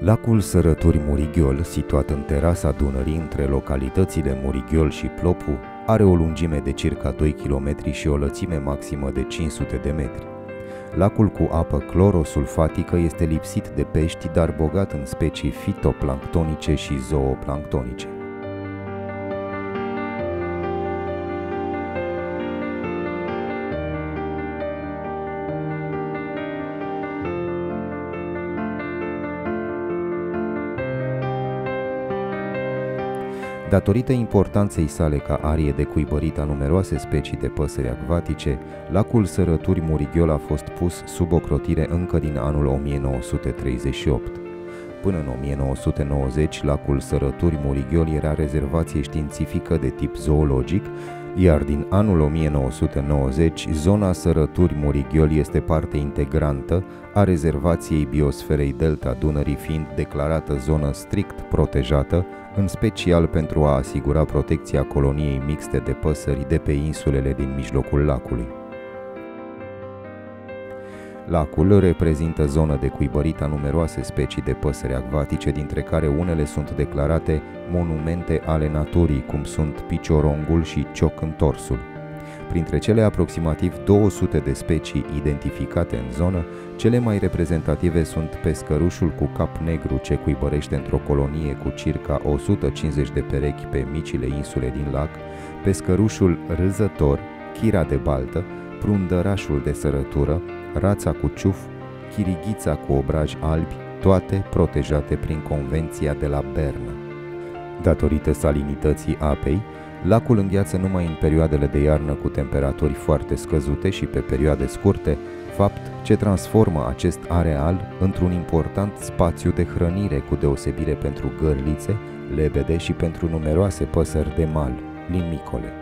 Lacul Sărături Murighiol, situat în terasa Dunării între localitățile Murighiol și Plopu, are o lungime de circa 2 km și o lățime maximă de 500 de metri. Lacul cu apă clorosulfatică este lipsit de pești, dar bogat în specii fitoplanctonice și zooplanctonice. Datorită importanței sale ca arie de cuibărit a numeroase specii de păsări acvatice, lacul Sărături Murighiol a fost pus sub ocrotire încă din anul 1938. Până în 1990, lacul Sărături Murighiol era rezervație științifică de tip zoologic, iar din anul 1990, zona Sărături Murighiol este parte integrantă a rezervației biosferei Delta Dunării, fiind declarată zonă strict protejată, în special pentru a asigura protecția coloniei mixte de păsări de pe insulele din mijlocul lacului. Lacul reprezintă zonă de cuibărit a numeroase specii de păsări acvatice, dintre care unele sunt declarate monumente ale naturii, cum sunt piciorongul și ciocîntorsul. Printre cele aproximativ 200 de specii identificate în zonă, cele mai reprezentative sunt pescărușul cu cap negru, ce cuibărește într-o colonie cu circa 150 de perechi pe micile insule din lac, pescărușul râzător, chira de baltă, prundărașul de sărătură, rața cu ciuf, chirighița cu obraji albi, toate protejate prin Convenția de la Berna. Datorită salinității apei, lacul îngheață numai în perioadele de iarnă cu temperaturi foarte scăzute și pe perioade scurte, fapt ce transformă acest areal într-un important spațiu de hrănire, cu deosebire pentru gărlițe, lebede și pentru numeroase păsări de mal, limicole.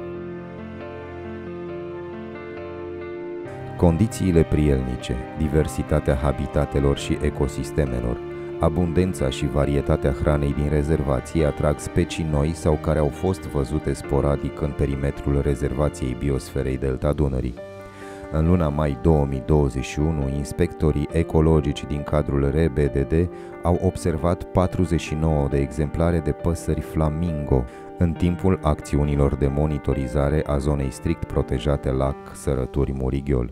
Condițiile prielnice, diversitatea habitatelor și ecosistemelor, abundența și varietatea hranei din rezervație atrag specii noi sau care au fost văzute sporadic în perimetrul rezervației biosferei Delta Dunării. În luna mai 2021, inspectorii ecologici din cadrul RBDD au observat 49 de exemplare de păsări flamingo în timpul acțiunilor de monitorizare a zonei strict protejate Lac Sărături Murighiol.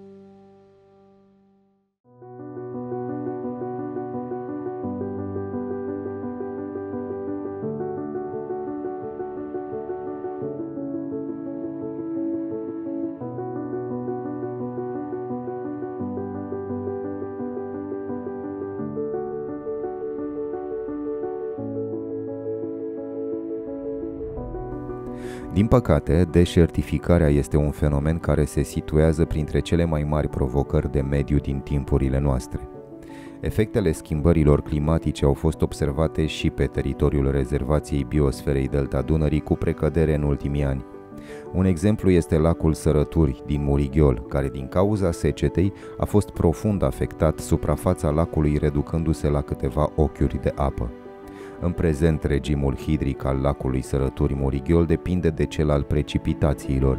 Din păcate, deșertificarea este un fenomen care se situează printre cele mai mari provocări de mediu din timpurile noastre. Efectele schimbărilor climatice au fost observate și pe teritoriul rezervației biosferei Delta Dunării cu precădere în ultimii ani. Un exemplu este lacul Sărături din Murighiol, care din cauza secetei a fost profund afectat, suprafața lacului reducându-se la câteva ochiuri de apă. În prezent, regimul hidric al lacului Sărături Murighiol depinde de cel al precipitațiilor.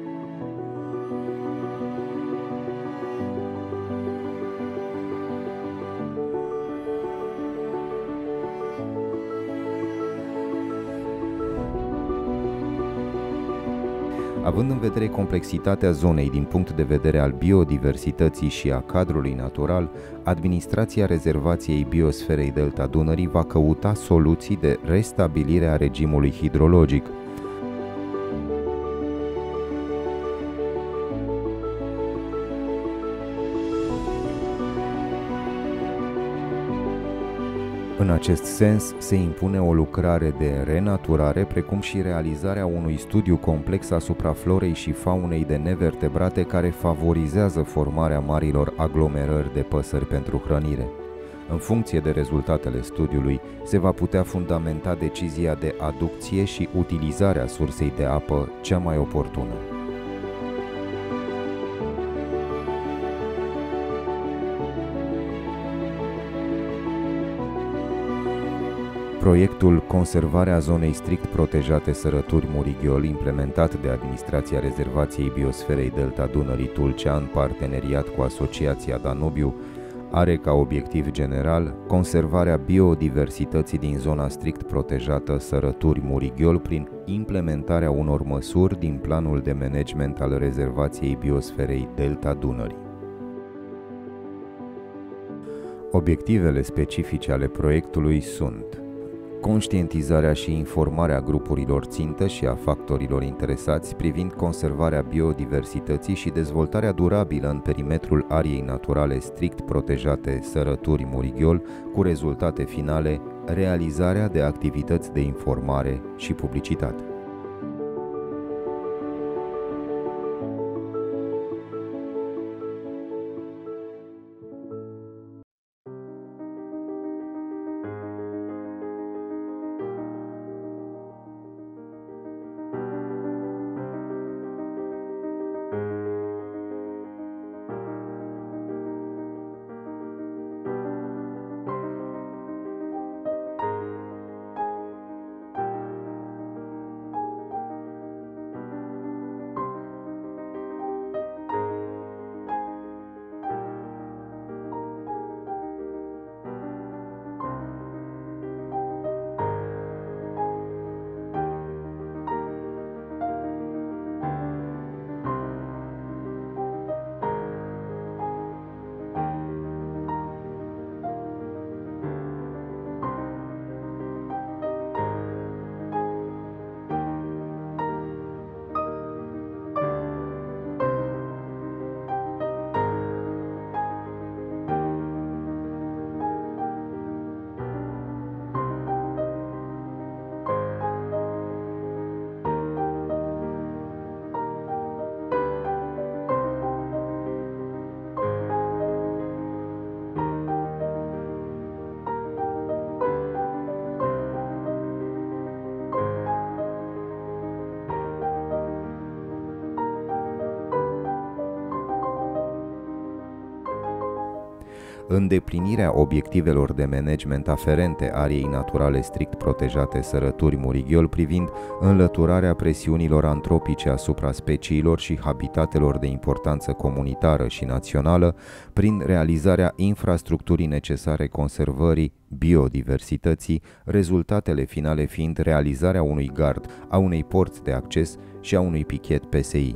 Având în vedere complexitatea zonei din punct de vedere al biodiversității și a cadrului natural, administrația rezervației biosferei Delta Dunării va căuta soluții de restabilire a regimului hidrologic. În acest sens, se impune o lucrare de renaturare, precum și realizarea unui studiu complex asupra florei și faunei de nevertebrate care favorizează formarea marilor aglomerări de păsări pentru hrănire. În funcție de rezultatele studiului, se va putea fundamenta decizia de aducție și utilizarea sursei de apă cea mai oportună. Proiectul Conservarea zonei strict protejate Sărături Murighiol, implementat de Administrația Rezervației Biosferei Delta Dunării Tulcea în parteneriat cu Asociația Danubiu, Are ca obiectiv general conservarea biodiversității din zona strict protejată Sărături Murighiol prin implementarea unor măsuri din planul de management al rezervației biosferei Delta Dunării. Obiectivele specifice ale proiectului sunt conștientizarea și informarea grupurilor țintă și a factorilor interesați privind conservarea biodiversității și dezvoltarea durabilă în perimetrul ariei naturale strict protejate Sărături Murighiol, cu rezultate finale realizarea de activități de informare și publicitate. Îndeplinirea obiectivelor de management aferente ariei naturale strict protejate Sărături Murighiol privind înlăturarea presiunilor antropice asupra speciilor și habitatelor de importanță comunitară și națională prin realizarea infrastructurii necesare conservării biodiversității, rezultatele finale fiind realizarea unui gard, a unei porți de acces și a unui pichet PSI.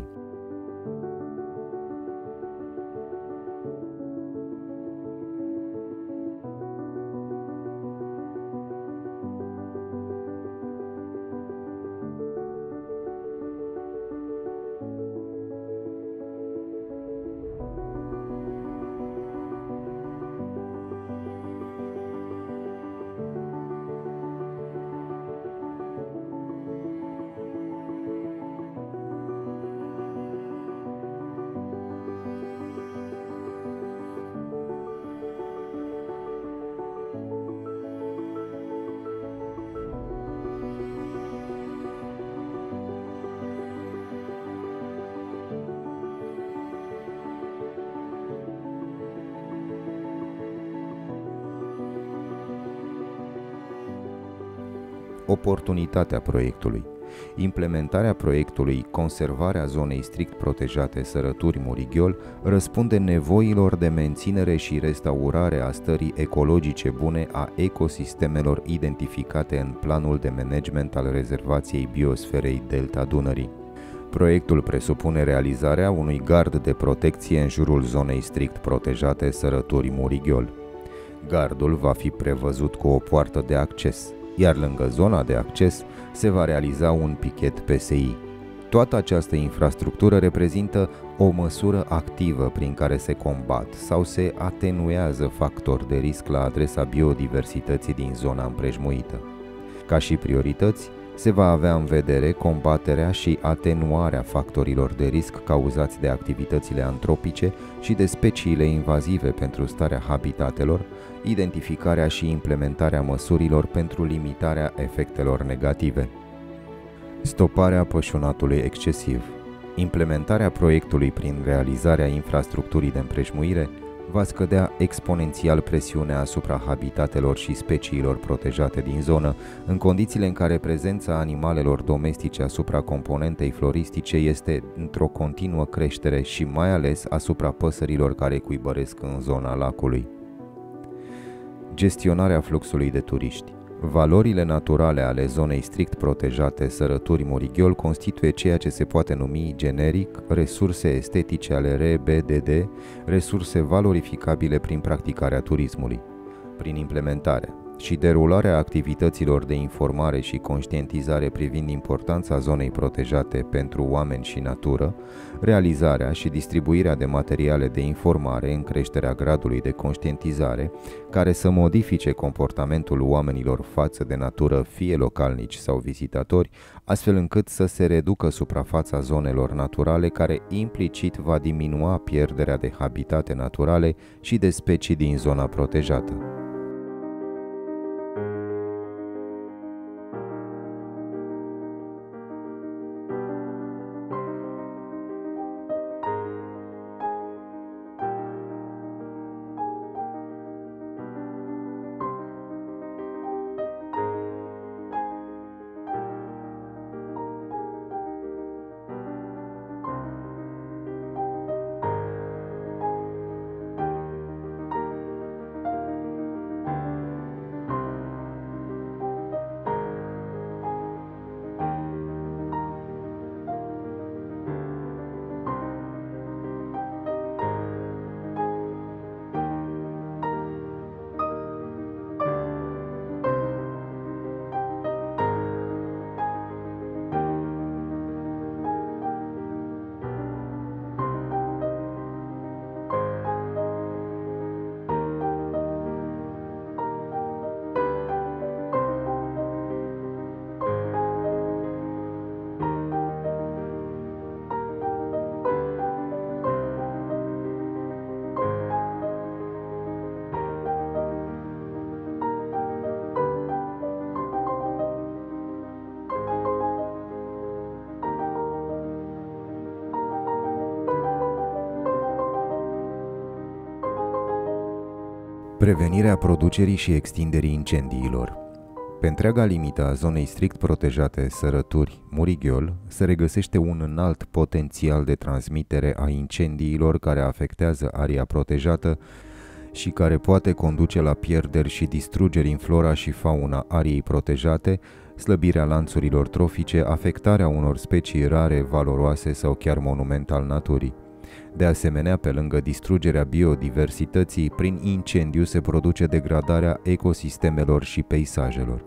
Oportunitatea proiectului. Implementarea proiectului Conservarea zonei strict protejate Sărături Murighiol răspunde nevoilor de menținere și restaurare a stării ecologice bune a ecosistemelor identificate în planul de management al rezervației biosferei Delta Dunării. Proiectul presupune realizarea unui gard de protecție în jurul zonei strict protejate Sărături Murighiol. Gardul va fi prevăzut cu o poartă de acces, iar lângă zona de acces se va realiza un pichet PSI. Toată această infrastructură reprezintă o măsură activă prin care se combat sau se atenuează factori de risc la adresa biodiversității din zona împrejmuită. Ca și priorități, se va avea în vedere combaterea și atenuarea factorilor de risc cauzați de activitățile antropice și de speciile invazive pentru starea habitatelor, identificarea și implementarea măsurilor pentru limitarea efectelor negative. Stoparea pășunatului excesiv. Implementarea proiectului prin realizarea infrastructurii de împrejmuire va scădea exponențial presiunea asupra habitatelor și speciilor protejate din zonă, în condițiile în care prezența animalelor domestice asupra componentei floristice este într-o continuă creștere și mai ales asupra păsărilor care cuibăresc în zona lacului. Gestionarea fluxului de turiști. Valorile naturale ale zonei strict protejate Sărături Murighiol constituie ceea ce se poate numi generic resurse estetice ale RBDD, resurse valorificabile prin practicarea turismului. Prin implementarea și derularea activităților de informare și conștientizare privind importanța zonei protejate pentru oameni și natură, realizarea și distribuirea de materiale de informare în creșterea gradului de conștientizare, care să modifice comportamentul oamenilor față de natură, fie localnici sau vizitatori, astfel încât să se reducă suprafața zonelor naturale, care implicit va diminua pierderea de habitate naturale și de specii din zona protejată. Prevenirea producerii și extinderii incendiilor. Pe întreaga limită a zonei strict protejate Sărături Murighiol se regăsește un înalt potențial de transmitere a incendiilor care afectează area protejată și care poate conduce la pierderi și distrugeri în flora și fauna ariei protejate, slăbirea lanțurilor trofice, afectarea unor specii rare, valoroase sau chiar monument al naturii. De asemenea, pe lângă distrugerea biodiversității, prin incendiu se produce degradarea ecosistemelor și peisajelor.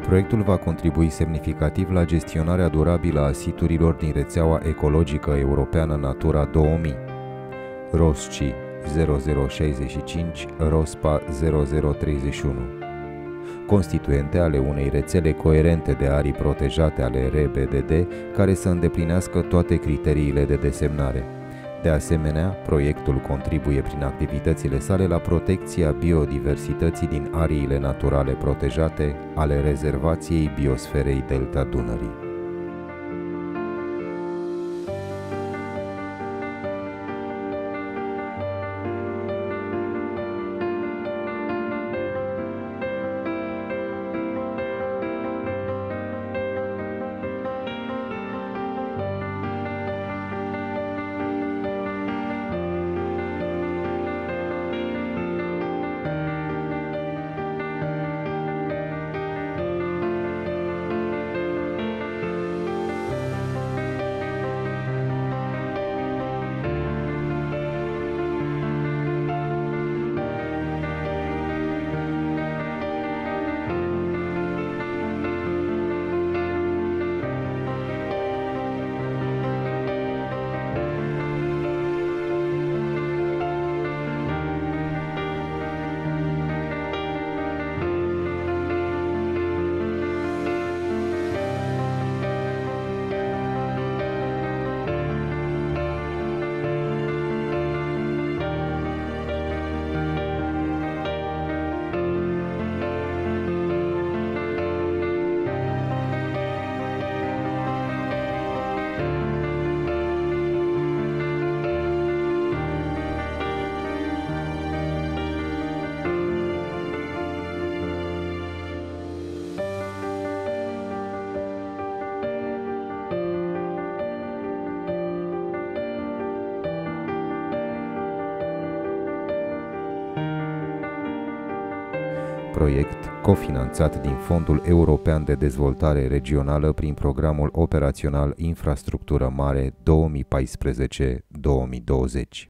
Proiectul va contribui semnificativ la gestionarea durabilă a siturilor din rețeaua ecologică europeană Natura 2000. ROSCI 0065, ROSPA 0031, constituente ale unei rețele coerente de arii protejate ale RBDD, care să îndeplinească toate criteriile de desemnare. De asemenea, proiectul contribuie prin activitățile sale la protecția biodiversității din ariile naturale protejate ale rezervației biosferei Delta Dunării. Proiect cofinanțat din Fondul European de Dezvoltare Regională prin Programul Operațional Infrastructură Mare 2014-2020.